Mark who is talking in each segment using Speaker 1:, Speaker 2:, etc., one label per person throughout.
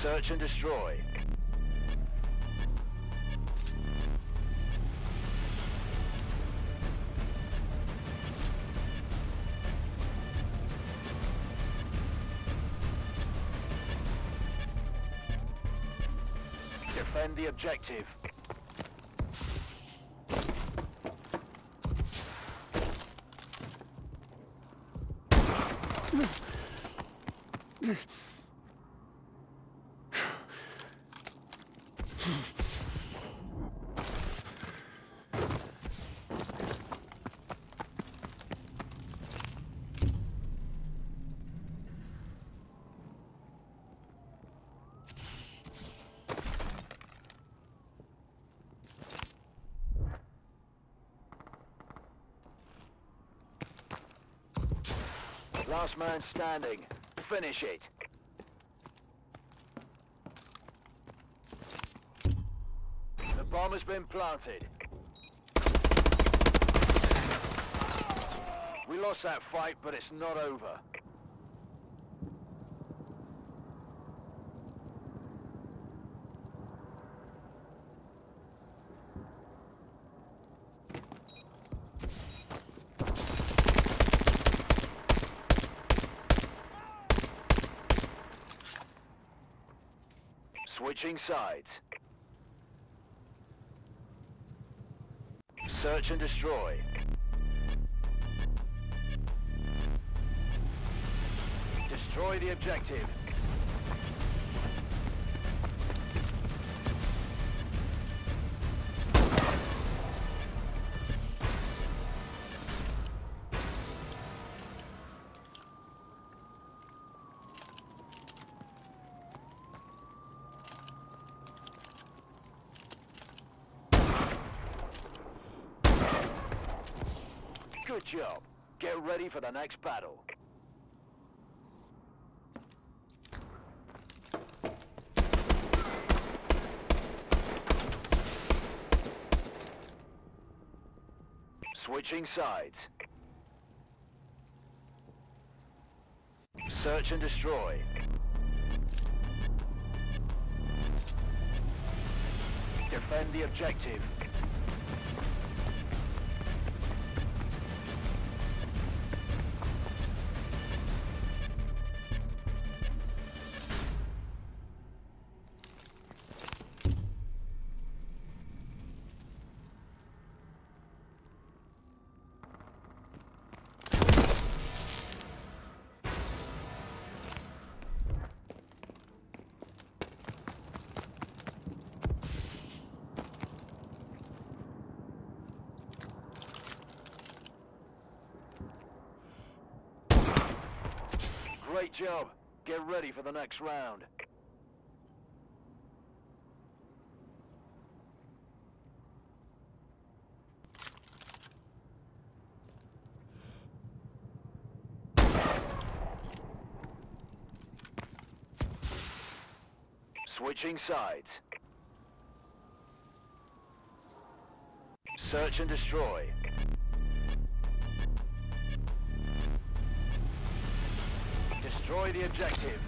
Speaker 1: Search and destroy. Defend the objective. Last man standing. Finish it. The bomb has been planted. We lost that fight, but it's not over. Switching sides. Search and destroy. Destroy the objective. Good job. Get ready for the next battle. Switching sides. Search and destroy. Defend the objective. Great job. Get ready for the next round. Switching sides. Search and destroy. Destroy the objective.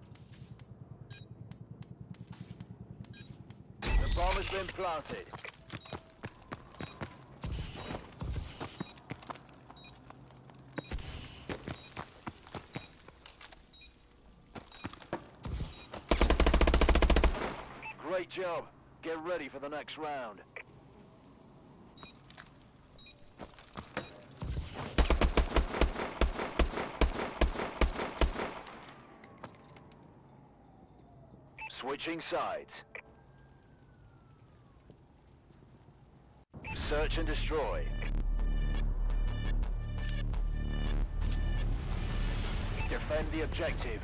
Speaker 1: Bomb has been planted. job. Get ready for the next round. Switching sides. Search and destroy. Defend the objective.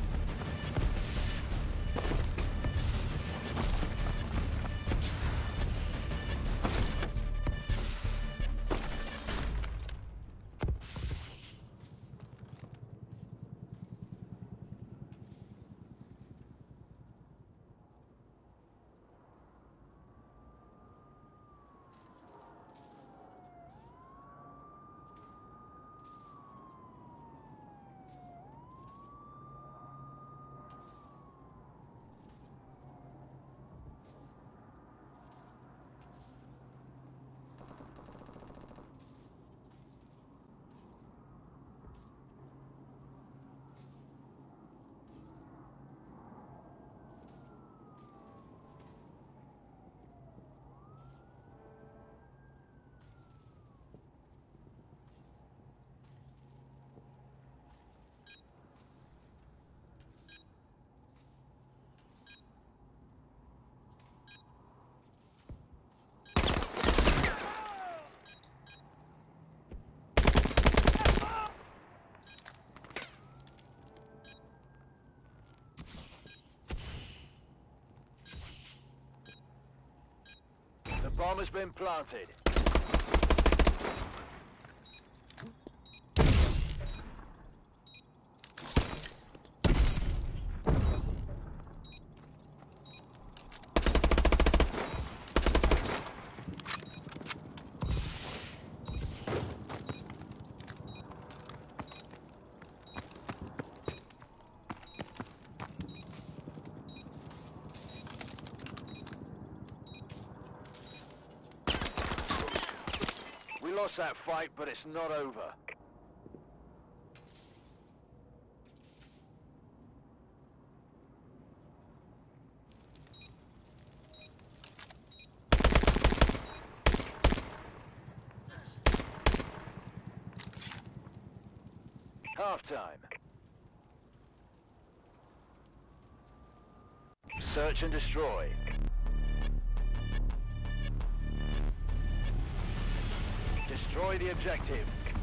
Speaker 1: The bomb has been planted. We lost that fight, but it's not over. Half-time. Search and destroy. Destroy the objective.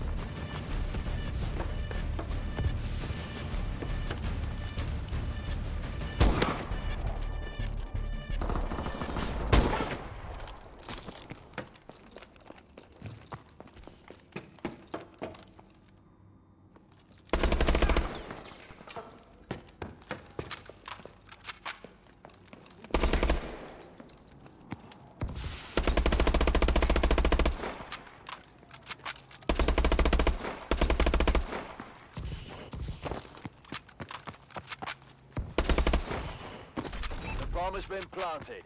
Speaker 1: Bomb has been planted.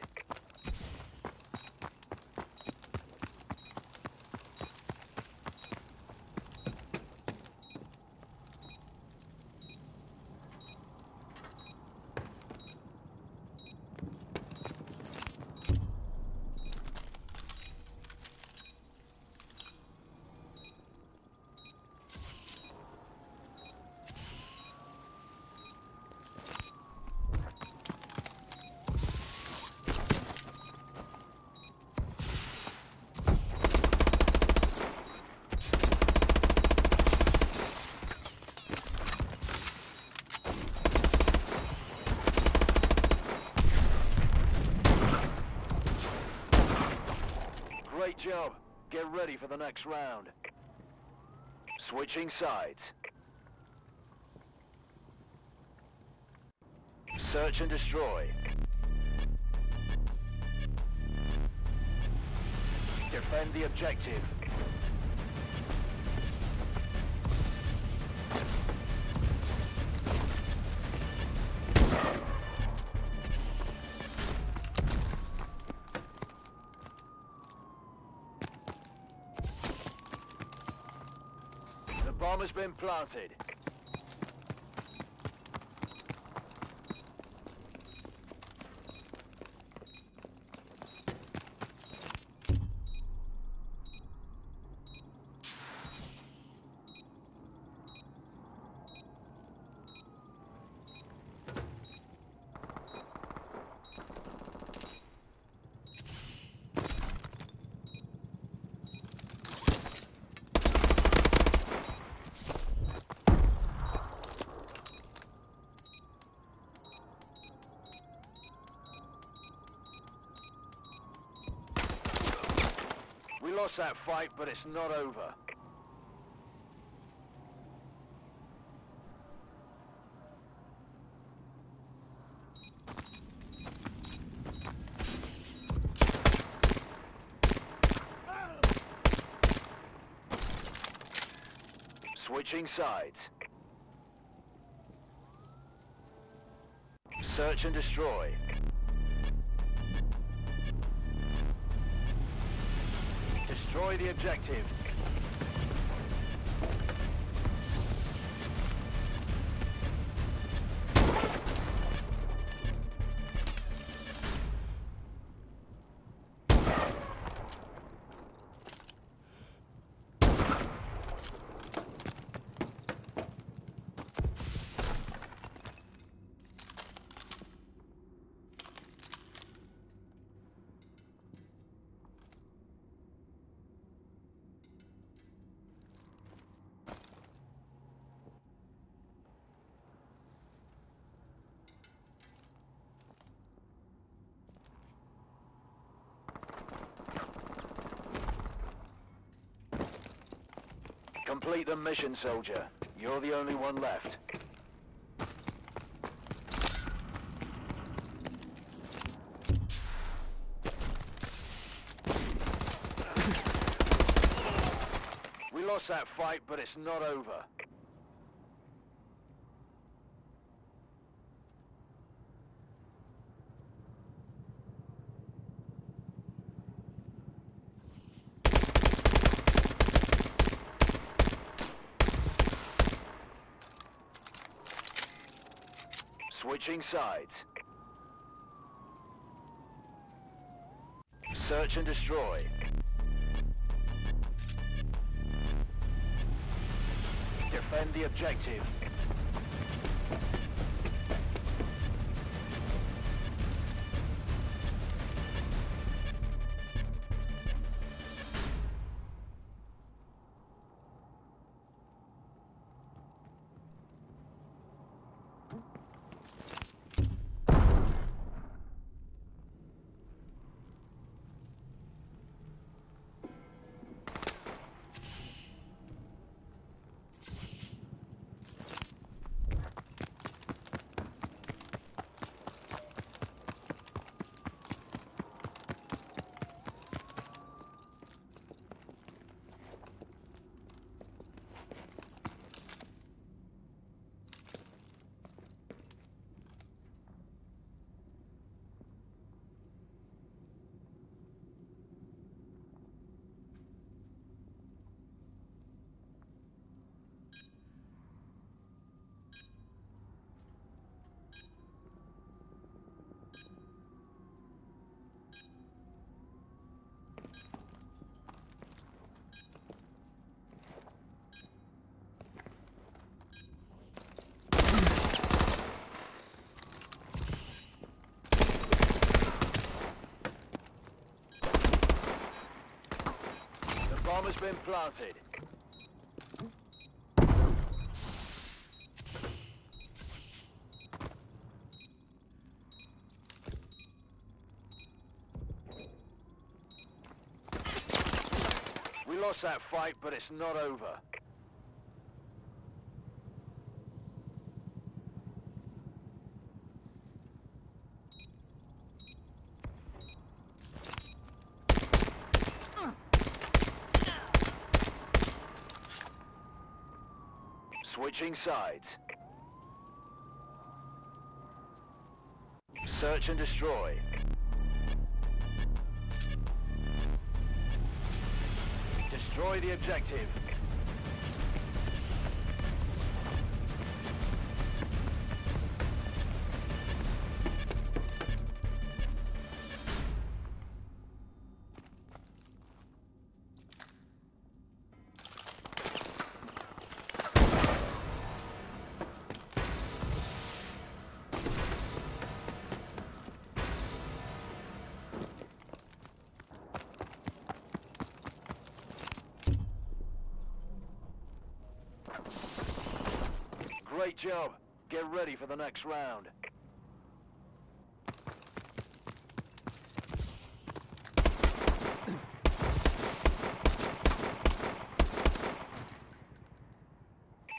Speaker 1: Great job. Get ready for the next round. Switching sides. Search and destroy. Defend the objective. The bomb has been planted. lost that fight, but it's not over. Switching sides. Search and destroy. Destroy the objective. Complete the mission, soldier. You're the only one left. We lost that fight, but it's not over. Switching sides. Search and destroy. Defend the objective. Bomb has been planted. We lost that fight, but it's not over. Switching sides. Search and destroy. Destroy the objective. Great job. Get ready for the next round.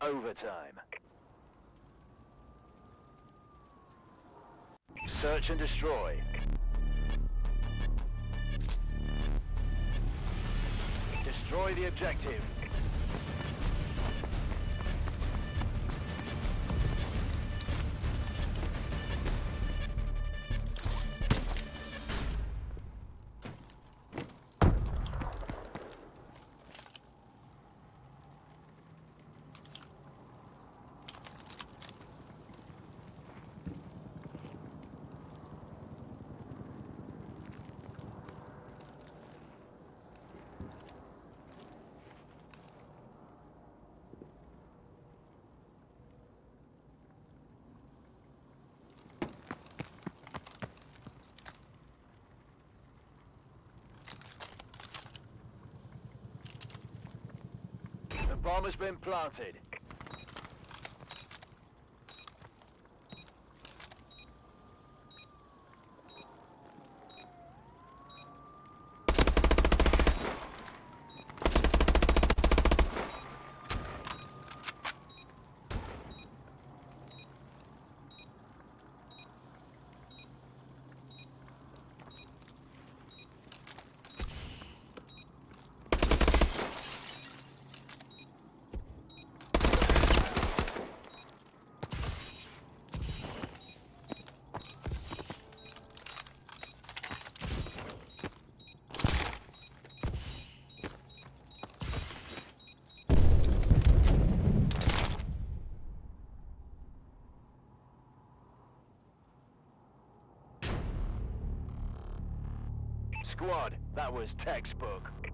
Speaker 1: overtime. Search and destroy. Destroy the objective. The bomb has been planted. Squad, that was textbook.